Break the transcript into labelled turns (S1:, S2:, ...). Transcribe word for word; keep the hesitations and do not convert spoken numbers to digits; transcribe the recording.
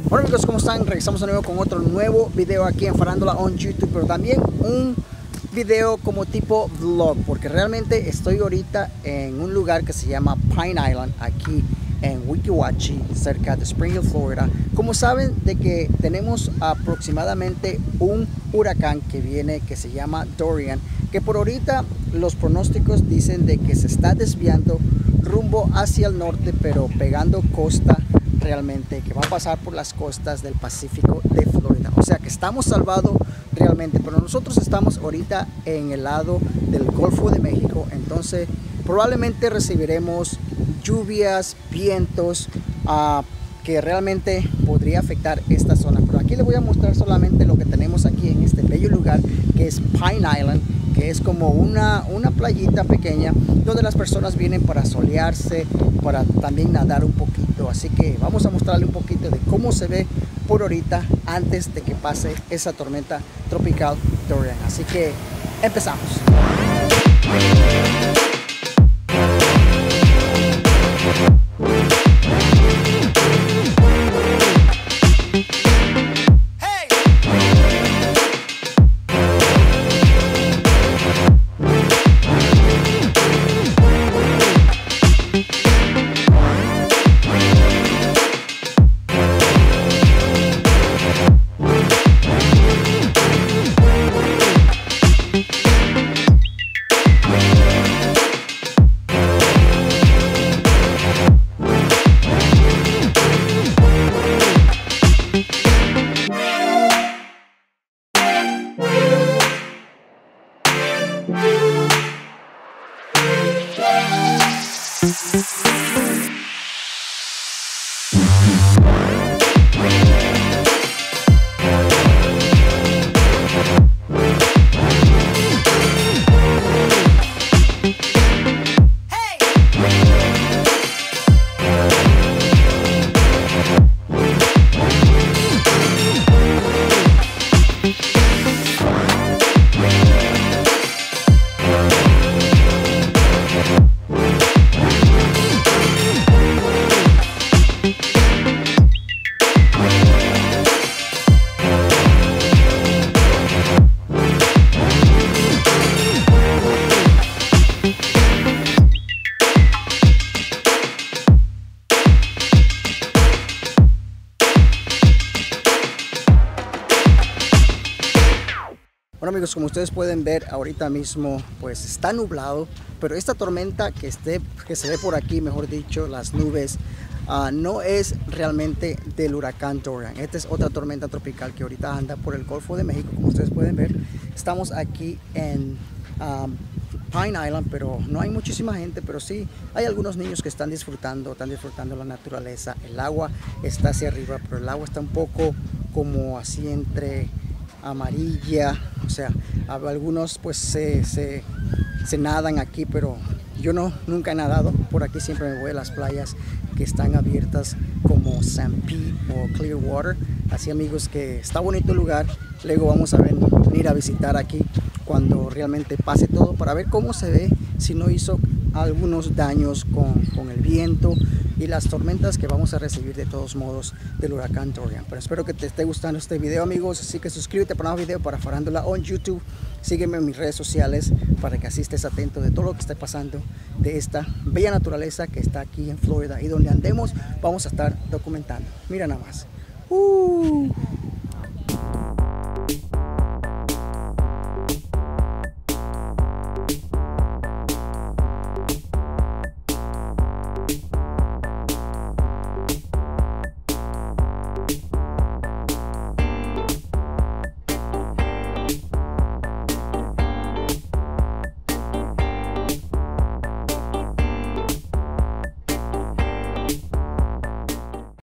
S1: Hola amigos, ¿cómo están? Regresamos de nuevo con otro nuevo video aquí en Farándula on YouTube, pero también un video como tipo vlog, porque realmente estoy ahorita en un lugar que se llama Pine Island, aquí en Weeki Wachee, cerca de Spring Hill, Florida. Como saben, de que tenemos aproximadamente un huracán que viene, que se llama Dorian, que por ahorita los pronósticos dicen de que se está desviando rumbo hacia el norte, pero pegando costa realmente, que va a pasar por las costas del Pacífico de Florida. O sea que estamos salvados realmente, pero nosotros estamos ahorita en el lado del Golfo de México, entonces probablemente recibiremos lluvias, vientos, uh, que realmente podría afectar esta zona. Pero aquí les voy a mostrar solamente lo que tenemos aquí en este bello lugar que es Pine Island, que es como una, una playita pequeña donde las personas vienen para solearse, para también nadar un poquito. Así que vamos a mostrarle un poquito de cómo se ve por ahorita antes de que pase esa tormenta tropical Dorian. Así que empezamos. Bueno amigos, como ustedes pueden ver ahorita mismo pues está nublado, pero esta tormenta que, esté, que se ve por aquí, mejor dicho, las nubes, uh, no es realmente del huracán Dorian. Esta es otra tormenta tropical que ahorita anda por el Golfo de México. Como ustedes pueden ver, estamos aquí en um, Pine Island, pero no hay muchísima gente, pero sí hay algunos niños que están disfrutando, están disfrutando la naturaleza. El agua está hacia arriba, pero el agua está un poco como así entre amarilla, o sea, algunos pues se, se, se nadan aquí, pero yo no, nunca he nadado por aquí, siempre me voy a las playas que están abiertas como Saint Pete o Clearwater. Así amigos, que está bonito el lugar. Luego vamos a venir a visitar aquí cuando realmente pase todo para ver cómo se ve, si no hizo algunos daños con, con el viento y las tormentas que vamos a recibir de todos modos del huracán Dorian. Pero espero que te esté gustando este video amigos, así que suscríbete para más video para Farándula on YouTube. Sígueme en mis redes sociales para que así estés atento de todo lo que esté pasando de esta bella naturaleza que está aquí en Florida, y donde andemos vamos a estar documentando. Mira nada más. Uh.